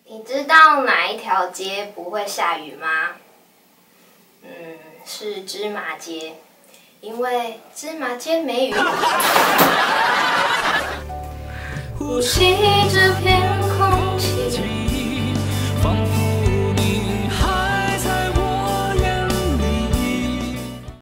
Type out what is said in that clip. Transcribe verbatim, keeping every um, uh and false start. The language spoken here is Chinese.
你知道哪一条街不会下雨吗？嗯，是芝麻街，因为芝麻街没雨。呼吸这片空气，仿佛